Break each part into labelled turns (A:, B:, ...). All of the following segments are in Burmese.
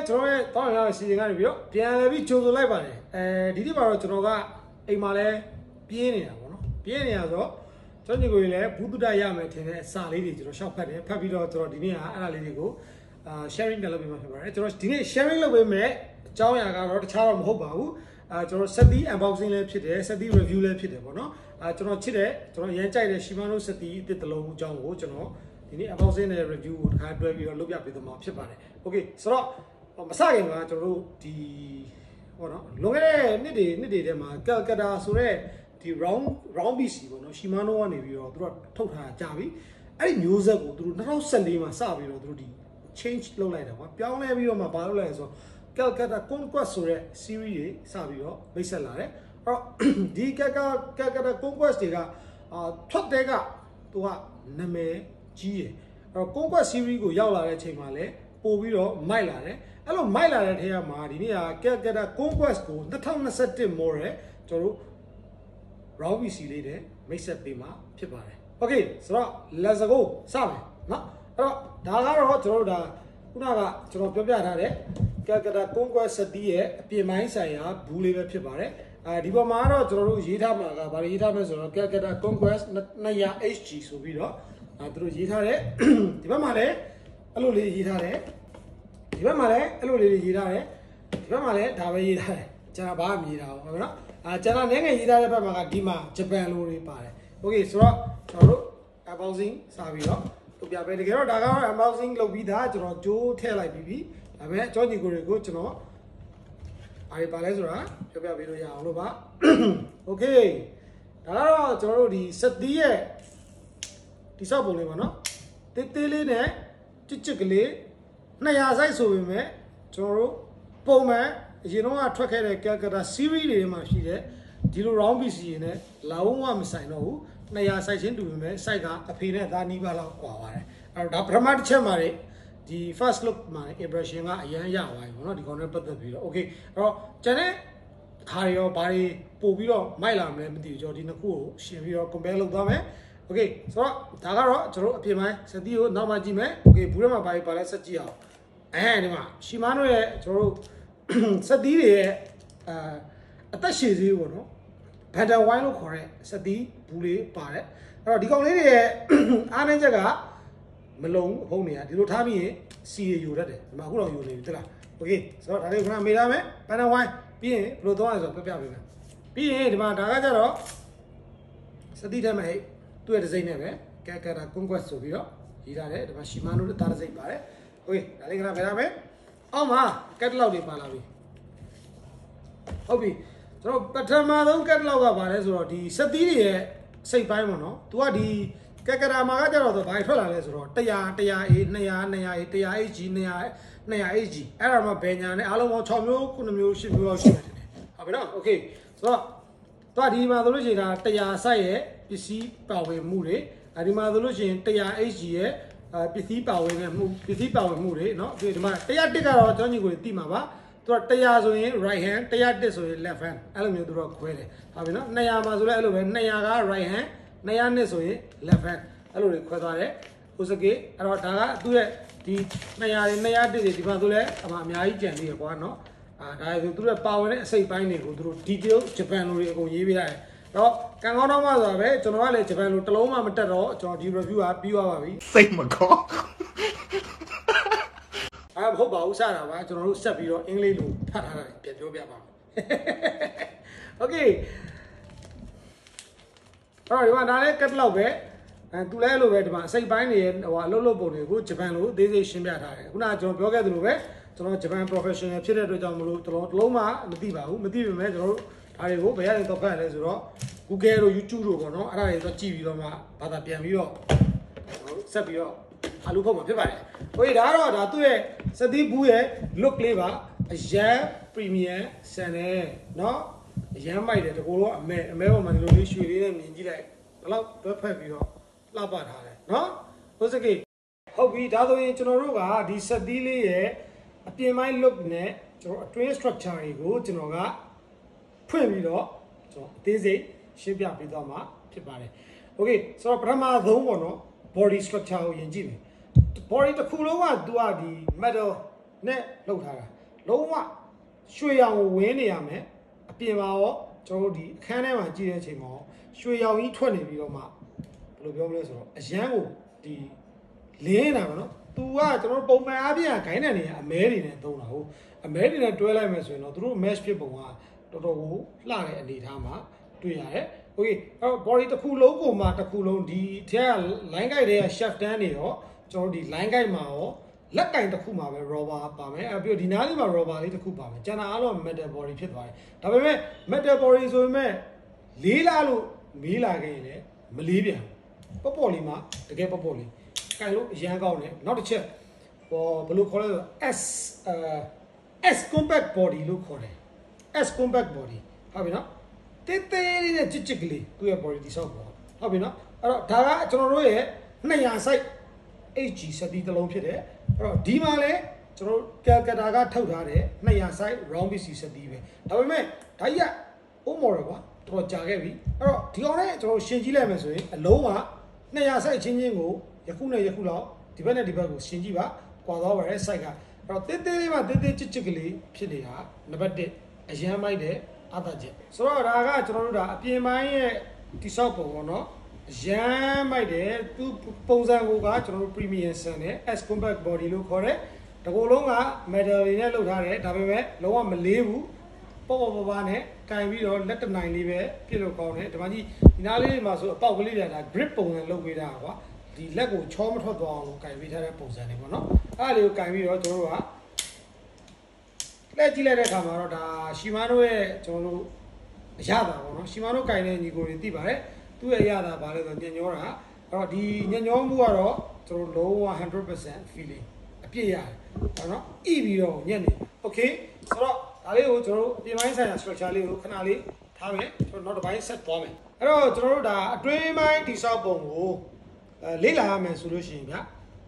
A: ကျွန်တော်ရဲ့တောင်းရတဲ့စီစဉ်ကနေပြီးတော့ပြန်လည်ပြီးကြိုဆိုလိုက်ပါတယ်ဒီနေ့မှာတော့ကျွန်တော်ကအိမ်မှာလဲပြင်းနေတာပေါ့နော်ပြင်းနေရဆိုတော့ကျွန်တော်ညီကိုလည်းဘူးတုဒရမယ်ထင်တဲ့အစာလေးတွေကျွန်တော်ရှောက်ဖတ်တယ်ဖတ်ပြီးတော့ကျွန်တော်ဒီနေ့ကအဲ့ဒါလေးတွေကိုsharing လုပ်ပေးမှာဖြစ်ပါတယ်ကျွန်တော်ဒီနေ့ sharing လုပ်ပေးမယ်အကြောင်းအရာကတော့တခြားတော့မဟုတ်ပါဘူးကျွန်တော် set unboxing လည်းဖြစ်တယ် set review လည်းဖြစ်တယ်ပေါ့နော်ကျွန်တော်ချစ်တဲ့ကျွန်တော်ရမ်းကြိုက်တဲ့ Shimano set အစ်တစ်လုံးအကြောင်းကိုကျွန်တော်ဒီနေ့ unboxing နဲ့ review ကိုတစ်ခါတွဲပြီးတော့လုပ်ပြပေးသွားမှာဖြစ်ပါတယ် okay ဆိုတော့မစခင်ကကျွန်တော်တို့ဒီဟောနော်လွန်ခဲ့တဲ့နှစ်တွေထဲမှာ Calcutta ဆိုတဲ့ဒီ round BC ပေါ့နော် Shimano ကနေပြီးတော့သူတို့ထုတ်ထားကြပြီအဲ့ဒီမျိုးဆက်ကိုသူတို့2014မှာစပြီးတော့သူတို့ဒီ change လုပ်လိုက်တာကွာပြောင်းလဲပြီးတော့မှဘာလုပ်လိုက်လဲဆိုတော့ Calcutta Conquest ဆိုတဲ့ series တွေစပြီးတော့မိတ်ဆက်လာတယ်အဲ့တော့ဒီ Calcutta Conquest တွေကထွက်တဲ့ကသူကနာမည်ကြီးတယ်အဲ့တော့ Conquest series ကိုရောက်လာတဲ့အချိန်မှာလည်းပို့ပြီးတော့မိုက်လာတယ်အဲ့လိုမိုက်လာတဲ့ထဲမှာဒီနေ့က Calcutta Conquest ကို2021 model ကျွန်တော်တို့ round BC လေးနဲ့မိတ်ဆက်ပေးမှာဖြစ်ပါတယ် okay ဆိုတော့ let's go စမယ်နော်အဲ့တော့ဒါကတော့ကျွန်တော်တို့ဒါခုနကကျွန်တော်ပြောပြထားတဲ့ Calcutta Conquest 7ရဲ့အပြင်ပိုင်းဆိုင်ရာဘူးလေးပဲဖြစ်ပါတယ်ဒီပေါ်မှာတော့ကျွန်တော်တို့ရေးထားမှာကဗာရေးထားမယ်ဆိုတော့ Calcutta Conquest 200 HG ဆိုပြီးတော့သူတို့ရေးထားတဲ့ဒီဘက်မှာလည်းအဲ့လိုလေးရေးထားတယ်ဒီဘက်မှာလည်းအဲ့လိုလေးရေးထားတယ်ဒီဘက်မှာလည်းဒါပဲရေးထားတယ်ကျွန်တော်ဘာမှမရေးထားဘူးဟုတ်ကဲ့နော်ကျွန်တော်နိုင်ငံရေးထားတဲ့ဘက်မှာကဒီမှာဂျပန်လိုတွေပါတယ်โอเคဆိုတော့ကျွန်တော်တို့ unboxing စပြီးတော့လုပ်ပြပေးတကယ်တော့ဒါကတော့ unboxing လုပ်ပြီးသားကျွန်တော်ကြိုးထည့်လိုက်ပြီးဒါပေမဲ့အကြောင်းညီကိုတွေကိုကျွန်တော်ဘာတွေပါလဲဆိုတာပြောပြပေးလို့ရအောင်လို့ပါโอเคဒါကတော့ကျွန်တော်တို့ဒီ7ရဲ့ဒီဆောက်ပုံလေးပါနော်တေးသေးလေးနဲ့ချစ်ကလေး200 size ဆိုပေမဲ့ကျွန်တော်တို့ပုံမှန်အရင်တော့ထွက်ခဲ့တဲ့ Calcutta series တွေမှာရှိတဲ့ဒီလို round BC နဲ့လာဝမမဆိုင်တော့ဘူး200 size ချင်းတူပေမဲ့ size ကအဖေနဲ့သားနီးပါးလောက်ကွာပါတယ်အဲ့တော့ဒါပထမတစ်ချက်မှာဒီ first look မှာ impression ကအရန်ရသွားပြီပေါ့နော်ဒီကောင်နဲ့ပတ်သက်ပြီးတော့ okay အဲ့တော့ကျန်တဲ့ခါရောဘာတွေပို့ပြီးတော့မိုက်လာမလဲမသိဘူးကျွန်တော်ဒီနှစ်ခုကိုရှင်ပြီးတော့ compare လုပ်သွားမယ် okay ဆိုတော့ဒါကတော့ကျွန်တော်အပြင်ပိုင်းစတီကိုနောက်မှကြည့်မယ် okay ဘူးထဲမှာဘာတွေပါလဲဆက်ကြည့်အောင်ဒီမှာ Shimano ရဲ့ကျွန်တော်တို့စတီတွေရဲ့အသက်ရှည်သေးပေါ့နော်ဘန်တာဝိုင်းလို့ခေါ်တဲ့စတီဘူးလေးပါတယ်အဲ့တော့ဒီကောင်လေးတွေရဲ့အားနည်းချက်ကမလုံဖုံးနေရဒီလိုထားပြီးရင်စီရယူတတ်တယ်ဒီမှာအခုတော့ယူနေပြီတလားโอเคဆိုတော့ဒါလေးခဏမေးရမယ်ဘန်တာဝိုင်းပြီးရင်ဘယ်လိုသွားရဆိုတော့ပြပြပေးမယ်ပြီးရင်ဒီမှာဒါကကြတော့စတီထဲမှာသူ့ရဲ့ဒီဇိုင်းနဲ့ပဲ Calcutta Conquest ဆိုပြီးတော့ရေးထားတယ်ဒီမှာ Shimano တဲ့တားဒီဇိုင်းပါတယ်โอเคဒါလေးခဏမေးရမယ်အောက်မှာ catalog တွေပါလာပြီဟုတ်ပြီကျွန်တော်ပထမဆုံး catalog ကပါလဲဆိုတော့ဒီစက်သီးတွေရဲ့စိတ်ပိုင်းပေါ့နော်သူကဒီ Calcutta မှာကကြတော့ဘာထွက်လာလဲဆိုတော့100 100A 200 200A 100HG 200 HG အဲ့ဒါမှဘယ်ညာနဲ့အားလုံးပေါင်း6မျိုး9မျိုး10မျိုးလောက်ရှိတယ်ဟုတ်ပြီနော်โอเคဆိုတော့သူကဒီမှာဆိုလို့ရှိရင်ဒါ100 site ရဲ့ပစ္စည်းပါဝင်မှုတွေဒီမှာဆိုလို့ရှိရင်100 HG ရဲ့ပစ္စည်းပါဝင်မှုတွေเนาะဒီမှာ101ကတော့ကျွန်တော်ညီကိုသိမှာပါသူက100ဆိုရင် right hand 101ဆိုရင် left hand အဲ့လိုမျိုးသူတို့ခွဲတယ်ဟုတ်ပြီเนาะ200မှာဆိုလဲအဲ့လိုပဲ200က right hand 202ဆိုရင် left hand အဲ့လိုတွေခွဲသွားတယ်ဥစကေအဲ့တော့ဒါကသူ့ရဲ့ဒီ200တွေ201တွေဒီမှာဆိုလဲအများကြီးကြံနေရကွာเนาะဒါဆိုသူတို့ပါဝင်တဲ့အစိတ်ပိုင်းတွေကိုသူတို့ detail ဂျပန်လိုတွေအကုန်ရေးပေးရတယ်တော့ကံကောင်းတော့မှဆိုတာပဲကျွန်တော်ကလည်းဂျပန်လိုတစ်လုံးမှမတက်တော့ကျွန်တော်ဒီ review ကပြီးသွားပါပြီ
B: စိတ်မကောင်း
A: မဟုတ်ပါဘူးစတာပါကျွန်တော်တို့ဆက်ပြီးတော့အင်္ဂလိပ်လိုဖတ်ထားတာပြန်ပြောပြပါမယ် okay အဲ့တော့ဒီမှာဒါလည်း catalog ပဲသူလည်းလိုပဲဒီမှာအစိတ်ပိုင်းတွေအလုပ်လုပ်ပုံတွေကိုဂျပန်လိုအသေးစိတ်ရှင်းပြထားတယ်ခုနကကျွန်တော်ပြောခဲ့သလိုပဲကျွန်တော်ဂျပန် professional ဖြစ်တဲ့အတွက်ကြောင့်မလို့ကျွန်တော်တစ်လုံးမှမသိပါဘူးမသိပေမဲ့ကျွန်တော်တို့ဒါတွေကိုဘယ်ကနေတော့ဖတ်ရလဲဆိုတော့ Google တို့ YouTube တို့ပေါ့နော်အဲ့ဒါတွေတော့ကြည့်ပြီးတော့မှဘာသာပြန်ပြီးတော့ဆက်ပြီးတော့အလုပ်ဖို့မှာဖြစ်ပါတယ်။ဟိုဒါကတော့ဒါသူ့ရဲ့စတီးဘူးရဲ့ look လေးပါအရန် premium ဆန်တယ်เนาะအရန်မိုက်တယ်တကူတော့အမဲပေါ်မှာဒီလိုလေးရွှေလေးနဲ့မြင်ကြည့်လိုက်ဘယ်လောက်ဘက်ဖက်ပြီးတော့လှပထားတယ်เนาะဟုတ်စကေဟုတ်ပြီဒါဆိုရင်ကျွန်တော်တို့ကဒီစတီးလေးရဲ့အပြင်ပိုင်း look နဲ့ကျွန်တော်အတွင်း structure တွေကိုကျွန်တော်ကဖွင့်ပြီးတော့ကျွန်တော်အသေးစိတ်ရှင်းပြပေးသွားမှာဖြစ်ပါတယ်။ Okay ဆိုတော့ပထမဆုံးပေါ့နော် body structure ကိုယဉ်ကြည့်မယ် body တစ်ခုလုံးကသူကဒီ metal နဲ့လောက်ထားတာလုံးဝရွှေရောင်ဝင်းနေရမယ်အပြင်မှာရောကျွန်တော်တို့ဒီအခန်းထဲမှာကြည့်တဲ့အချိန်မှာရွှေရောင်ကြီးထွက်နေပြီးတော့မှဘယ်လိုပြောမလဲဆိုတော့အရန်ကိုဒီလင်းနေတာပေါ့နော်သူကကျွန်တော်ပုံမှန်အားဖြင့်ဂိုင်းတန်တွေကအမဲတွေနဲ့သုံးတာဟုတ်အမဲတွေနဲ့တွဲလိုက်မယ်ဆိုရင်တော့သူတို့ mesh ဖြစ်ပုံကတော်တော်ကိုလှတဲ့အနေအထားမှာတွေ့ရတယ်โอเคအဲ့တော့ body တစ်ခုလုံးကိုမှတစ်ခုလုံးဒီထဲက line guide တွေက shaft တန်းတွေရောကျွန်တော်ဒီ line guide မှာရောလက်ကင်တစ်ခုမှာပဲ rubber ပါမယ်အဲ့ပြီးတော့ဒီနားလေးမှာ rubber လေးတစ်ခုပါမယ်ကျန်တာအားလုံး metal body ဖြစ်သွားတယ်ဒါပေမဲ့ metal body ဆိုပေမဲ့လေးလာလို့မေးလာခဲ့ရင်လည်းမလေးပြန်ပေါ့ပေါ့လေးမှာတကယ်ပေါ့ပေါ့လေးကင်လို့အရန်ကောင်းတယ်နောက်တစ်ချက်ဟောဘယ်လိုခေါ်လဲဆို S compact body လို့ခေါ်တယ် S compact body ဟုတ်ပြီနော်တေးသေးလေးနဲ့ချစ်ချစ်ကလေးသူ့ရဲ့ body တိဆောက်ပေါ့ဟုတ်ပြီနော်အဲ့တော့ဒါကကျွန်တော်တို့ရဲ့200 size HG စက်တီးတစ်လုံးဖြစ်တယ်အဲ့တော့ဒီမှာလဲကျွန်တော်ကယ်ကတာကထုတ်ထားတယ်200 size round PC စက်တီးပဲဒါပေမဲ့ဒါကြီးက old model ကွာတော်ကြာခဲ့ပြီအဲ့တော့ဒီအောင်နဲ့ကျွန်တော်ရှင်းကြည့်လိုက်မယ်ဆိုရင်အလုံးက200 size ချင်းချင်းကိုယခုနဲ့ယခုလောက်ဒီဘက်နဲ့ဒီဘက်ကိုရှင်းကြည့်ပါကွာသွားပါရဲ့ size ကအဲ့တော့တေးသေးလေးမှတေးသေးချစ်ချစ်ကလေးဖြစ်နေတာနံပါတ်1အရန်မိုက်တယ်အတားချက်ဆိုတော့ဒါကကျွန်တော်တို့ဒါအပြင်ပိုင်းရဲ့တိဆောက်ပုံပေါ့နော်ရမ်းမိုက်တယ်သူပုံစံကိုကကျွန်တော်တို့ premium ဆန်တယ် S compact body လို့ခေါ်တယ်တကူလုံးက metal တွေနဲ့လုပ်ထားတယ်ဒါပေမဲ့လုံးဝမလေးဘူးပေါ့ပေါ့ပါနဲ့ကင်ပြီးတော့လက်တနိုင်လေးပဲပြစ်လို့ကောင်းတယ်ဒီမှာကြီးဒီနားလေးမှာဆိုအပေါက်ကလေးတွေဒါ grip ပုံစံလုပ်ပေးတာကွာဒီလက်ကိုချောမထွက်သွားအောင်လို့ကင်ပေးထားတဲ့ပုံစံတွေပေါ့နော်အဲ့ဒါလေးကိုကင်ပြီးတော့ကျွန်တော်တို့ကလက်ကြည့်လိုက်တဲ့အခါမှာတော့ဒါ Shimano ရဲ့ကျွန်တော်တို့အရသာပေါ့နော် Shimano ကင်တဲ့ညီကိုတွေသိပါတယ်သူ့ရဲ့ရတာဗာလဲဆိုညညောတာအဲ့တော့ဒီညညောမှုကတော့ကျွန်တော်လုံးဝ 100% feeling အပြည့်ရတယ်ဟုတ်နော်ဣပြီးတော့ညက်နေ okay ဆိုတော့ဒါလေးကိုကျွန်တော်တို့အပြင်ပိုင်းဆိုင်ရာ structure လေးကိုခဏလေးထားမယ်ကျွန်တော်နောက်တစ်ပိုင်း set သွားမယ်အဲ့တော့ကျွန်တော်တို့ဒါအတွင်းပိုင်းတိဆောက်ပုံကိုလေ့လာရမယ်ဆိုလို့ရှိရင်ဗျ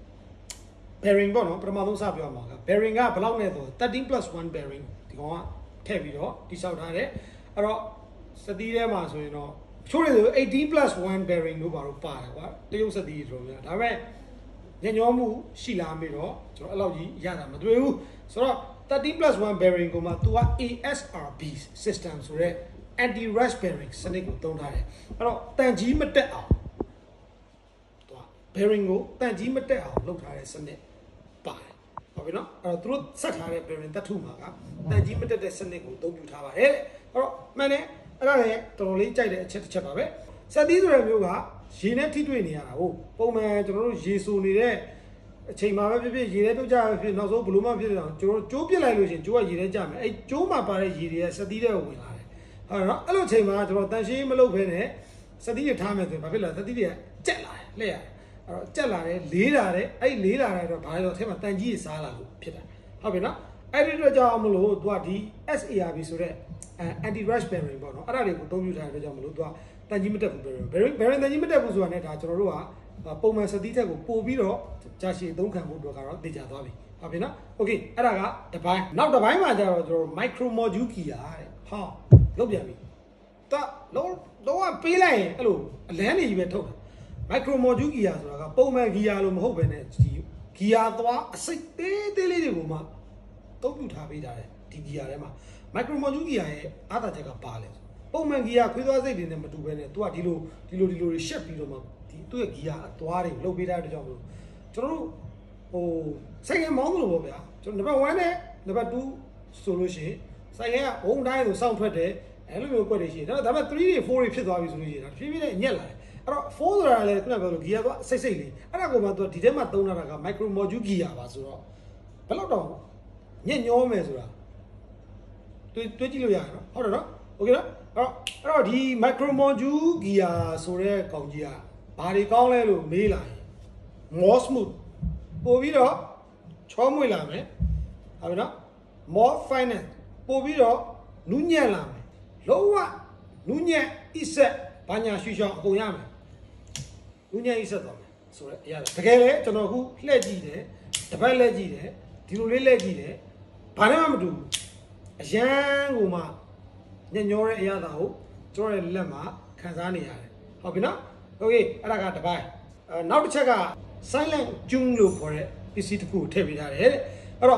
A: bearing ပေါ့နော်ပထမဆုံးစပြောမှာက bearing ကဘယ်လောက်နဲ့ဆို13+1 bearing ဒီကောင်ကထည့်ပြီးတော့တိဆောက်ထားတယ်အဲ့တော့စတီးထဲမှာဆိုရင်တော့ချိုးရဆို18+1 bearing လို့ပါတော့ပါတယ်ကွာတရုတ်စတီးဆိုတော့ဒါပေမဲ့ညညောမှုရှိလာမေးတော့ကျွန်တော်အဲ့လောက်ကြီးရတာမတွေ့ဘူးဆိုတော့13+1 bearing ကိုမှသူက ASRB system ဆိုတဲ့ anti rush bearing စနစ်ကိုသုံးထားတယ်အဲ့တော့တန်ကြီးမတက်အောင်သူက bearing ကိုတန်ကြီးမတက်အောင်လုပ်ထားတဲ့စနစ်ပါတယ်ဟုတ်ပြီနော်အဲ့တော့သူတို့ဆက်ထားတဲ့ bearing တတ်ထုမှာကတန်ကြီးမတက်တဲ့စနစ်ကိုအသုံးပြုထားပါတယ်အဲ့တော့မှန်တယ်အဲ့ဒါလည်းတော်တော်လေးကြိုက်တဲ့အချက်တစ်ချက်ပါပဲစက်သီးဆိုတဲ့မျိုးကရေနဲ့ထိတွေ့နေရတာဟုတ်ပုံမှန်ကျွန်တော်တို့ရေဆိုနေတဲ့အချိန်မှာပဲဖြစ်ဖြစ်ရေထဲပြုတ်ကြပဲဖြစ်နောက်ဆုံးဘလို့မှဖြစ်တယ်အောင်ကျွန်တော်ကျိုးပြစ်လိုက်လို့ရှိရင်ကျိုးကရေထဲကျမယ်အဲ့ကျိုးမှာပါတဲ့ရေတွေကစက်သီးထဲကိုဝင်လာတယ်ဟုတ်နော်အဲ့လိုအချိန်မှာကျွန်တော်တန်ရှင်းမလုပ်ဘဲနဲ့စက်သီးတွေထားမယ်ဆိုရင်ဘာဖြစ်လဲစက်သီးတွေကကြက်လာတယ်လှည့်ရတယ်အဲ့တော့ကြက်လာတယ်လေးလာတယ်အဲ့လေးလာတယ်တော့ဘာလဲတော့အထက်မှာတန်ကြီးတွေစားလာလို့ဖြစ်တာဟုတ်ပြီနော်အဲ့ဒီတော့ကြောင့်မလို့သူကဒီ SARB ဆိုတဲ့anti rush bearing ပေါ့နော်အဲ့ဒါတွေကိုအသုံးပြုထားတဲ့အတွက်ကြောင့်မလို့သူကတန်ကြီးမတက်ဘူး bearing တန်ကြီးမတက်ဘူးဆိုတာနဲ့ဒါကျွန်တော်တို့ကပုံမှန်စက်သီးထက်ကိုပို့ပြီးတော့ကြာရှည်အသုံးခံဖို့အတွက်ကတော့သိကြသွားပြီဟုတ်ပြီနော် okay အဲ့ဒါကတစ်ပိုင်းနောက်တစ်ပိုင်းမှာကျတော့ကျွန်တော် micro module gear တဲ့ဟာလောက်ပြန်ပြီတလုံးဝပေးလိုက်ရင်အဲ့လိုအလန်းနေကြီးပဲထုတ်တာ micro module gear ဆိုတာကပုံမှန် gear လို့မဟုတ်ဘဲနဲ့ဒီ gear သွားအစိတ်သေးလေးတွေကိုမှသုံးပြုထားပေးတာတဲ့ဒီ gear ထဲမှာ micro module gear ရဲ့အားသာချက်ကပါလဲပုံမှန် gear ခွေးသွားစိတ်တွေနဲ့မတူဘဲနဲ့သူကဒီလိုတွေရှက်ပြီးတော့မှဒီသူ့ရဲ့ gear အသွားတွေလှုပ်ပေးထားတဲ့ကြောင့်မလို့ကျွန်တော်တို့ဟိုဆိုင်ကမောင်းလို့ပေါ့ဗျာကျွန်တော်နံပါတ်1နဲ့နံပါတ်2ဆိုလို့ရှိရင်ဆိုင်ကဘုံတိုင်းကိုစောင့်ထွက်တယ်အဲ့လိုမျိုးကွက်တွေရှိတယ်ဒါပေမဲ့3တွေ4တွေဖြစ်သွားပြီဆိုလို့ရှိရင်ဒါဖြည်းဖြည်းနဲ့ညက်လာတယ်အဲ့တော့4ဆိုတာလည်းခုနကပြောလို့ gear ကစိတ်လေးအဲ့ဒါကိုမှသူဒီထဲမှာသုံးတာက micro module gear ပါဆိုတော့ဘယ်လောက်တော့ညက်ညောမယ်ဆိုတာတွေးကြည့်လို့ရတယ်နော်ဟုတ်တယ်နော်โอเคနော်အဲ့တော့ဒီ micro module gear ဆိုတဲ့ကောင်ကြီးကဘာတွေကောင်းလဲလို့မေးလာရင် more smooth ပို့ပြီးတော့ချောမွေ့လာမယ်ဟုတ်ပြီနော် more finance ပို့ပြီးတော့နူးညံ့လာမယ်လုံးဝနူးညံ့အစ်ဆက်ဘာညာရွှေချောင်းအကုန်ရမယ်နူးညံ့အစ်ဆက်သွားမယ်ဆိုတော့ရတယ်တကယ်လေကျွန်တော်အခုလှည့်ကြည့်တယ်တပတ်လှည့်ကြည့်တယ်ဒီလိုလေးလှည့်ကြည့်တယ်ဘာနဲ့မှမတူဘူးအရန်ကိုမှညညောတဲ့အရာသာကိုကျွန်တော်ရဲ့လက်မှာခံစားနေရတယ်ဟုတ်ပြီနော်โอเคအဲ့ဒါကတစ်ပိုင်းနောက်တစ်ချက်က silent tune လို့ခေါ်တဲ့ပစ္စည်းတစ်ခုကိုထည့်ပေးထားတယ်တဲ့အဲ့တော့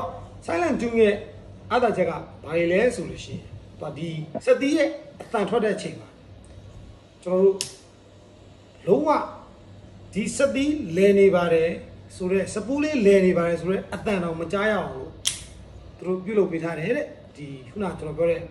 A: silent 2ရဲ့အားသာချက်ကဘာတွေလဲဆိုလို့ရှိရင်သူဒီစက်တီးရဲ့အတန်ထွက်တဲ့အချိန်မှာကျွန်တော်တို့လုံးဝဒီစက်တီးလဲနေပါတယ်ဆိုတော့စပူးလေးလဲနေပါတယ်ဆိုတော့အတန်တော့မကြားရအောင်လို့သူတို့ပြုလုပ်ပေးထားတယ်တဲ့ဒီခုနကျွန်တော်ပြောတဲ့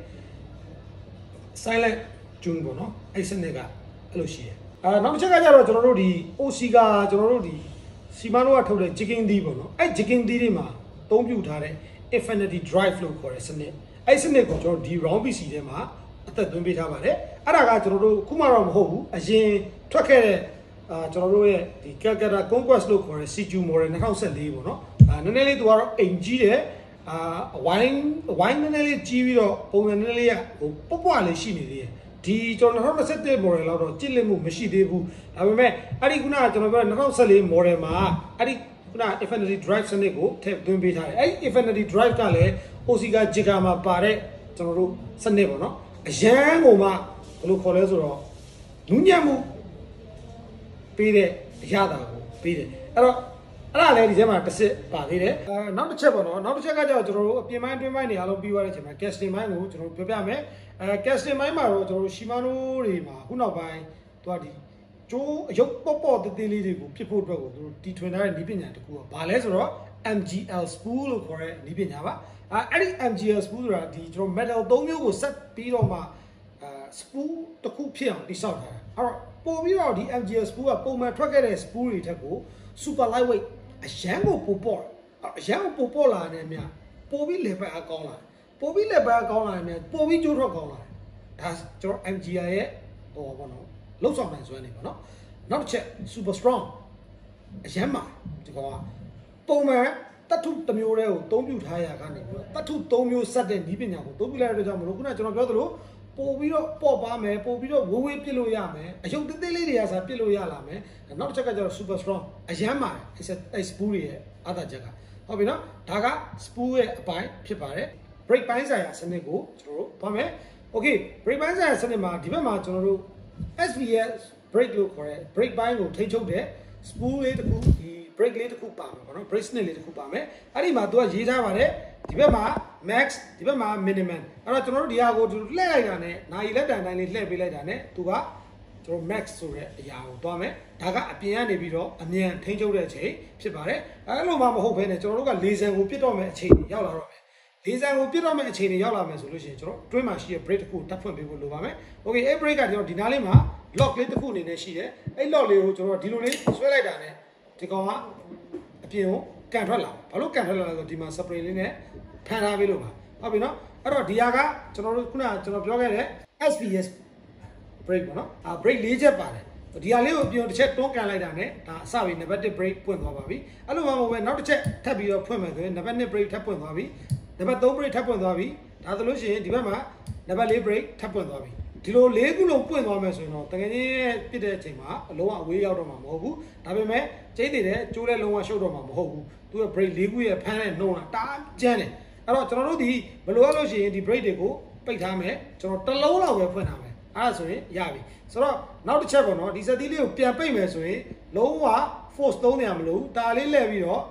A: silent tune ပေါ့နော်အဲ့စနစ်ကအဲ့လိုရှိတယ်နောက်တစ်ချက်ကကြတော့ကျွန်တော်တို့ဒီ OC ကကျွန်တော်တို့ဒီ Shimano ကထုတ်တဲ့ jigging D ပေါ့နော်အဲ့ jigging D တွေမှာအသုံးပြုထားတဲ့ infinity drive လို့ခေါ်တဲ့စနစ်အဲ့စနစ်ကိုကျွန်တော်ဒီ round PC ထဲမှာအသက်သွင်းပေးထားပါတယ်အဲ့ဒါကကျွန်တော်တို့ခုမှတော့မဟုတ်ဘူးအရင်ထွက်ခဲ့တဲ့ကျွန်တော်တို့ရဲ့ဒီ Calcutta Conquest လို့ခေါ်တဲ့ CQ model 2014ပေါ့နော်နည်းနည်းလေးသူကတော့အိမ်ကြီးတယ်ဝိုင်းနည်းနည်းလေးကြီးပြီးတော့ပုံစံနည်းနည်းလေးကဟိုပွပွလေးရှိနေသေးတယ်ဒီကျွန်တော်2021 model လောက်တော့ကြည့်လစ်မှုမရှိသေးဘူးဒါပေမဲ့အဲ့ဒီခုနကကျွန်တော်ပြော2014 model မှာအဲ့ဒီခုန infinity drive စနစ်ကိုထည့်သွင်းပေးထားတယ်အဲ့ဒီ infinity drive ကလည်း OC က jigger မှာပါတဲ့ကျွန်တော်တို့စနစ်ပေါ့နော်အရန်ကိုမှဘယ်လိုခေါ်လဲဆိုတော့နူးညံ့မှုပေးတဲ့အရာတာကိုပေးတယ်အဲ့တော့အဲ့ဒါလည်းဒီထဲမှာတစ်စစ်ပါသေးတယ်နောက်တစ်ချက်ပေါ့နော်နောက်တစ်ချက်ကကျတော့ကျွန်တော်တို့အပြင်ပိုင်းအတွင်းပိုင်းတွေအားလုံးပြီးသွားတဲ့အချိန်မှာ casting ပိုင်းကိုကျွန်တော်တို့ပြောပြမယ်casting ပိုင်းမှာတော့ကျွန်တော်တို့ Shimano တွေမှာခုနောက်ပိုင်းသူကဒီကျိုးအယုတ်ပေါ့တေးသေးလေးတွေကိုဖြစ်ဖို့အတွက်ကိုသူတို့တီထွင်ထားတဲ့နည်းပညာတစ်ခုကဘာလဲဆိုတော့ MGL spool လို့ခေါ်တဲ့နည်းပညာပါအဲ့ဒီ MGL spool ဆိုတာဒီကျွန်တော် metal 3မျိုးကိုဆက်ပြီးတော့မှ spool တစ်ခုဖြစ်အောင်တိစောက်ထားတာအဲ့တော့ပို့ပြီးတော့ဒီ MGL spool ကပုံမှန်ထွက်ခဲ့တဲ့ spool တွေထက်ကို super lightweight အရန်ကိုပိုပေါ့အရန်ကိုပိုပေါ့လာတယ်မြပိုပြီးလေပတ်အကောင်းလာပိုပြီးလေပတ်အကောင်းလာတယ်ပိုပြီးကျိုးထွက်ကောင်းလာဒါကျွန်တော် MGL ရဲ့ဟိုပေါ့နော်လောက်ဆောင်နိုင်စွမ်းနေပေါ့နော်နောက်တစ်ချက် super strong အရန်မှာဒီကောင်ကပုံမှန်တတ်ထုတစ်မျိုးတည်းကိုအသုံးပြုထားရကနေပြီးတော့တတ်ထု၃မျိုးစက်တဲ့နည်းပညာကိုအသုံးပြုလိုက်တဲ့အတွက်ကြောင့်မလို့ခုနကကျွန်တော်ပြောသလိုပို့ပြီးတော့ပေါ့ပါမယ်ပို့ပြီးတော့ဝေးပြစ်လို့ရမယ်အယုတ်သေးသေးလေးတွေကစားပြစ်လို့ရလာမယ်နောက်တစ်ချက်ကကျတော့ super strong အရန်ပါတယ်အဲ့ spool ရဲ့အားသာချက်ကဟုတ်ပြီနော်ဒါက spool ရဲ့အပိုင်းဖြစ်ပါတယ် brake ပိုင်းဆိုင်ရာစနစ်ကိုကျွန်တော်တို့သွားမယ် okay brake ပိုင်းဆိုင်ရာစနစ်မှာဒီဘက်မှာကျွန်တော်တို့ SBS brake လို့ခေါ်တဲ့ brake ပိုင်းကိုထိန်းချုပ်တဲ့ spool လေးတစ်ခုဒီ brake လေးတစ်ခုပါမယ်ပေါ့နော် brake စနစ်လေးတစ်ခုပါမယ်အဲ့ဒီမှာသူကရေးထားပါတယ်ဒီဘက်မှာ max ဒီဘက်မှာ minimum အဲ့တော့ကျွန်တော်တို့ဒီဟာကိုလှည့်လိုက်တာနဲ့နာရီလက်တန်တိုင်းလေးလှည့်ပေးလိုက်တာနဲ့သူကကျွန်တော် max ဆိုတဲ့အရာကိုတွားမယ်ဒါကအပြင်ကနေပြီးတော့အမြန်ထိန်းချုပ်တဲ့အချိန်ဖြစ်ပါတယ်အဲ့လိုမှမဟုတ်ဘဲနဲ့ကျွန်တော်တို့ကလေဆန်ကိုပြစ်တော့မယ့်အချိန်ရောက်လာတော့မယ်လေဆန်ကိုပြစ်တော့မယ့်အချိန်တွေရောက်လာမယ်ဆိုလို့ရှိရင်ကျွန်တော်အတွင်းမှာရှိတဲ့ brake တစ်ခုတက်ဖွင့်ပေးဖို့လိုပါမယ် okay အဲ့ brake ကကျွန်တော်ဒီနားလေးမှာ lock လေးတစ်ခုအနေနဲ့ရှိတယ်အဲ့ lock လေးကိုကျွန်တော်ဒီလိုလေးဆွဲလိုက်တာနဲ့ဒီကောင်ကအပြင်ကိုကန်ထွက်လာဘာလို့ကန်ထွက်လာလဲဆိုတော့ဒီမှာ spray လေးနဲ့ဖန်ထားပေးလို့ပါဟုတ်ပြီနော်အဲ့တော့ဒီဟာကကျွန်တော်တို့ခုနကကျွန်တော်ပြောခဲ့တဲ့ SBS brake ပေါ့နော်brake ၄ချက်ပါတယ်ဒီဟာလေးကိုအပြင်တစ်ချက်တွန်းကန်လိုက်တာနဲ့ဒါအစပြီးနံပါတ်1 brake ပွင့်သွားပါပြီအဲ့လိုမှမဟုတ်ပဲနောက်တစ်ချက်ထပ်ပြီးတော့ဖွင့်မယ်ဆိုရင်နံပါတ်2 brake ထပ်ပွင့်သွားပြီနံပါတ်3 brake ထပ်ပွင့်သွားပြီဒါဆိုလို့ရှိရင်ဒီဘက်မှာနံပါတ်4 brake ထပ်ပွင့်သွားပြီဒီလို၄ခုလုံးပွင့်သွားမယ်ဆိုရင်တော့တကယ်ကြီးပြစ်တဲ့အချိန်မှာအလုံးအဝေးရောက်တော့မှာမဟုတ်ဘူးဒါပေမဲ့ကျိန်းနေတဲ့ကျိုးတဲ့လုံးဝရှုပ်တော့မှာမဟုတ်ဘူးသူက brake ၄ခုရဲ့ဖမ်းတဲ့နှုံးတာတားကျန်းတယ်အဲ့တော့ကျွန်တော်တို့ဒီဘယ်လိုလုပ်လို့ရှိရင်ဒီ brake တွေကိုပိတ်ထားမယ်ကျွန်တော်တစ်လုံးလောက်ပဲဖွင့်ထားမယ်အဲ့ဒါဆိုရင်ရပြီဆိုတော့နောက်တစ်ချက်ပေါ့နော်ဒီစက်သီးလေးကိုပြန်ပိတ်မယ်ဆိုရင်လုံးဝ force သုံးနေရမလို့ဒါလေးလှည့်ပြီးတော့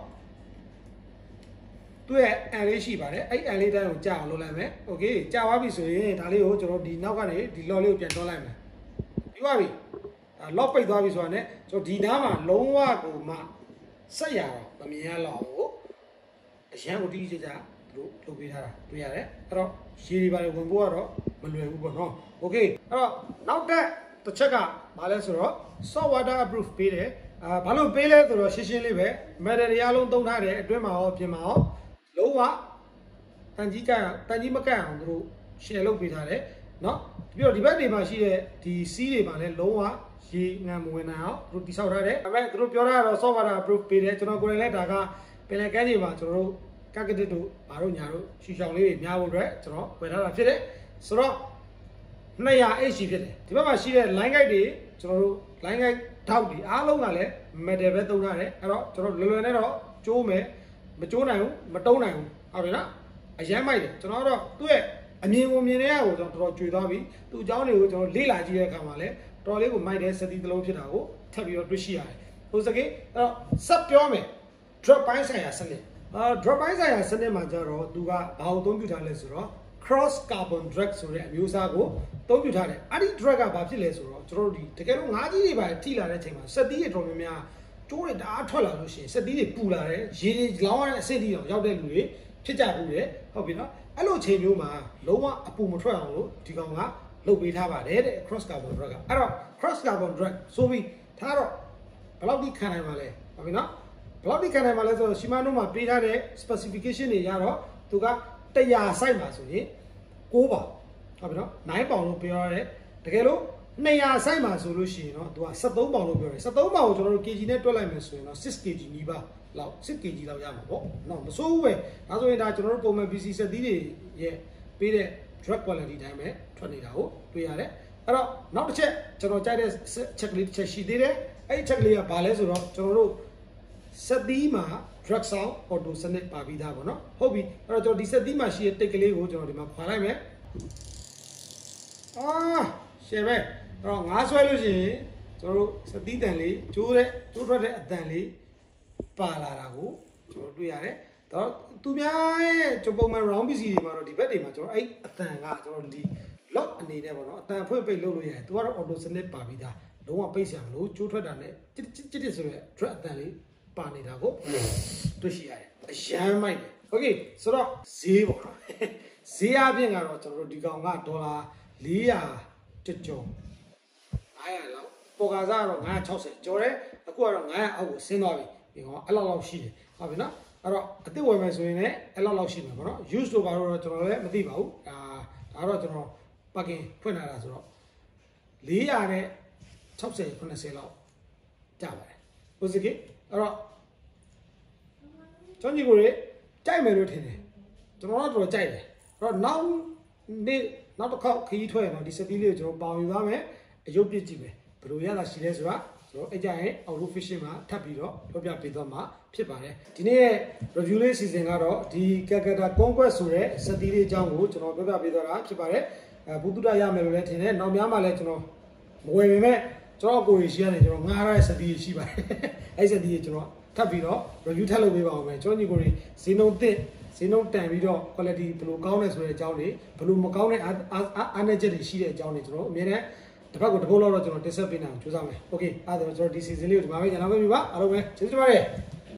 A: သူ့ရဲ့အန်လေးရှိပါတယ်အဲ့အန်လေးတိုင်းကိုကြာအောင်လုပ်လိုက်မယ်โอเคကြာသွားပြီဆိုရင်ဒါလေးကိုကျွန်တော်ဒီနောက်ကနေဒီ lock လေးကိုပြန်တွန်းလိုက်မယ်ပြီးပါပြီဒါ lock ပိတ်သွားပြီဆိုတာ ਨੇ ကျွန်တော်ဒီနားမှာလုံးဝကိုမှဆက်ရတော့မမြင်ရတော့ဘူးအရန်ကိုတိတိကျကျတို့လုပ်ပေးထားတာတွေ့ရတယ်အဲ့တော့ရေတွေပါလေဝင်ဖို့ကတော့မလွယ်ဘူးပေါ့နော်โอเคအဲ့တော့နောက်တစ်ချက်ကဘာလဲဆိုတော့ soft water proof ပေးတယ်ဘာလို့ပေးလဲဆိုတော့ရှင်းရှင်းလေးပဲ metal တွေအားလုံးသုံးထားတယ်အတွင်းမှာရောပြင်မှာရောလုံးဝတန်ကြီးမကန့်အောင်တို့ share လုပ်ပေးထားတယ်เนาะပြီးတော့ဒီဘက်တွေမှာရှိတဲ့ဒီစီးတွေမှာလည်းလုံးဝရေငံမဝင်နိုင်အောင်တို့တိဆောက်ထားတယ်ဒါပေမဲ့တို့ပြောတာကတော့ soft water proof ပေးတယ်ကျွန်တော်ကိုယ်တိုင်လည်းဒါကပင်လယ်ကမ်းခြေမှာကျွန်တော်တို့ကကတစ်တို့ဘာတို့ညာတို့ရှူရှောင်လေးတွေများဖို့အတွက်ကျွန်တော်ဝယ်ထားတာဖြစ်တယ်ဆိုတော့200 HG ဖြစ်တယ်ဒီဘက်မှာရှိတဲ့ line guide တွေကျွန်တော်တို့ line guide ထောက်တွေအားလုံးကလည်း metal ပဲသုံးထားတယ်အဲ့တော့ကျွန်တော်လွယ်လွယ်နဲ့တော့ကျိုးမယ်မကျိုးနိုင်ဘူးမတုံးနိုင်ဘူးဟုတ်ပြီနော်အရန်မိုက်တယ်ကျွန်တော်ကတော့သူ့ရဲ့အမြင်ကိုမြင်တဲ့ဟာကိုကျွန်တော်တော်တော်ကြွေသွားပြီသူ့အကြောင်းတွေကိုကျွန်တော်လေ့လာကြည့်တဲ့အခါမှာလည်းတော်လေးကိုမိုက်တဲ့စက်တီးတစ်လုံးဖြစ်တာကိုထပ်ပြီးတော့တွေ့ရှိရတယ်ဟိုစကေအဲ့တော့စက်ပြောမယ် drop ပိုင်းဆိုင်ရာစနစ် drop ပိုင်းဆိုင်ရာစနစ်မှာကျတော့သူကဘာကိုအသုံးပြုထားလဲဆိုတော့ cross carbon drag ဆိုတဲ့အမျိုးအစားကိုအသုံးပြုထားတယ်အဲ့ဒီ drag ကဘာဖြစ်လဲဆိုတော့ကျွန်တော်တို့ဒီတကယ်လို့ငါးကြီးတွေပါထိလာတဲ့အချိန်မှာစက်သီးတွေတော်များများကျိုးတွေတအားထွက်လာလို့ရှိရင်စက်သီးတွေပူလာတယ်ရေတွေလောင်းရတဲ့အဆင့်ထိအောင်ရောက်တဲ့လူတွေဖြစ်ကြဘူးလေဟုတ်ပြီနော်အဲ့လိုအချိန်မျိုးမှာလုံးဝအပူမထွက်အောင်လို့ဒီကောင်ကလုပ်ပေးထားပါတယ်တဲ့ cross carbon drag ကအဲ့တော့ cross carbon drag ဆိုပြီးထားတော့ဘယ်လောက်ထိခံနိုင်မှာလဲဟုတ်ပြီနော်ဘယ်လောက်ထိခံနိုင်မှာလဲဆိုတော့ Shimano မှာပေးထားတဲ့ specification တွေရတော့သူက100 စိုက်မှာဆိုရင်6ပေါင်ဟုတ်ပြီနော်9ပေါင်လို့ပြောရတယ်တကယ်လို့200 စိုက်မှာဆိုလို့ရှိရင်တော့သူက73ပေါင်လို့ပြောတယ်73ပေါင်ကိုကျွန်တော်တို့ kg နဲ့တွက်လိုက်မယ်ဆိုရင်တော့6 kg နီးပါးလောက်6 kg လောက်ရမှာပေါ့နော်မစိုးဘူးပဲဒါဆိုရင်ဒါကျွန်တော်တို့ပုံမှန် BC စက်သီးတွေရဲ့ပေးတဲ့ drug quality တိုင်းပဲထွက်နေတာကိုတွေ့ရတယ်အဲ့တော့နောက်တစ်ချက်ကျွန်တော်ကြိုက်တဲ့ check လေးတစ်ချက်ရှိသေးတယ်အဲ့ဒီ check လေးကဘာလဲဆိုတော့ကျွန်တော်တို့စက်သီးမှာ drug sound auto စနစ်ပါပြီးသားပေါ့နော်ဟုတ်ပြီအဲ့တော့ကျွန်တော်ဒီစက်သီးမှာရှိတဲ့တိတ်ကလေးကိုကျွန်တော်ဒီမှာခွာလိုက်မယ်ရှယ်ပဲအဲ့တော့ငါးဆွဲလို့ရှိရင်ကျွန်တော်တို့စက်သီးတန်လေးကျိုးထွက်တဲ့အတန်လေးပါလာတာကိုကျွန်တော်တွေ့ရတယ်တော့သူများရဲ့ကျွန်ပုံမှန် round PC တွေမှာတော့ဒီဘက်တွေမှာကျွန်တော်အဲ့အတန်ကကျွန်တော်ဒီ lock အနေနဲ့ပေါ့နော်အတန်ဖွင့်ပိတ်လုပ်လို့ရတယ်သူကတော့ auto စနစ်ပါပြီးသားလုံးဝပိတ်ဆရာမလို့ကျိုးထွက်တာနဲ့တစ်ဆိုရဲ drag အတန်လေးပါနေတာကိုတွေ့ရှိရတယ်အရန်မိုက်တယ်โอเคဆိုတော့ဈေးပေါ့နော်ဈေးအပြင်ကတော့ကျွန်တော်တို့ဒီကောင်ကဒေါ်လာ400ကျော်900လောက်ပေါ်ကားစားကတော့960ကျော်တယ်အခုကတော့900အောက်ကိုဆင်းသွားပြီဒီကောင်အဲ့လောက်ရှိတယ်ဟုတ်ပြီနော်အဲ့တော့အစ်စ်ဝယ်မယ်ဆိုရင်လည်းအဲ့လောက်ရှိမှာပေါ့နော် use လို့ပါတော့ကျွန်တော်လည်းမသိပါဘူးဒါတော့ကျွန်တော် parking ဖွင့်လာတာဆိုတော့400နဲ့60 90လောက်ကြပါတယ်ဟုတ်စကေအဲ့တော့ကျွန်တော်ကြီးကိုကြိုက်မယ်လို့ထင်တယ်ကျွန်တော်တော့တော်ကြိုက်တယ်အဲ့တော့နောက်တစ်ခေါက်ခရီးထွက်ရတော့ဒီစက်တီးလေးကိုကျွန်တော်ပေါင်ယူသွားမယ်အယုတ်ပြစ်ကြည့်မယ်ဘယ်လိုရတာရှိလဲဆိုတာကျွန်တော်အဲ့ကြရင် auto fishing မှာထပ်ပြီးတော့ပြောပြပေးသွားမှာဖြစ်ပါတယ်ဒီနေ့ရဲ့ review လေး season ကတော့ဒီ Calcutta Conquest ဆိုတဲ့စက်တီးလေးအကြောင်းကိုကျွန်တော်ပြောပြပေးသွားတာဖြစ်ပါတယ်ဘုသူတရမယ်လို့လည်းထင်တယ်နောက်များမှလည်းကျွန်တော်မဝယ်ပေမဲ့ကျွန်တော်ကိုယ်ရှိရတယ်ကျွန်တော်ငားရတဲ့စက်တီးရှိပါတယ်အဲ့စက်တီးကျွန်တော်ထပ်ပြီးတော့ review ထပ်လုပ်ပေးပါအောင်မယ်ကျွန်တော်ညီကိုဈေးနှုန်းတန်ပြီးတော့ quality ဘယ်လိုကောင်းလဲဆိုတဲ့အကြောင်းတွေဘယ်လိုမကောင်းတဲ့အားနည်းချက်တွေရှိတဲ့အကြောင်းတွေကျွန်တော်အမြဲတမ်းတစ်ဖက်ကိုတစ်ပုတ်လောက်တော့ကျွန်တော် discuss ပေးနိုင်အောင်ကြိုးစားမယ် okay အဲ့ဒါတော့ကျွန်တော်ဒီ season လေးကိုဒီမှာပဲညှိနှိုင်းပေးပါအားလုံးပဲကျေးဇူးတင်ပါတယ်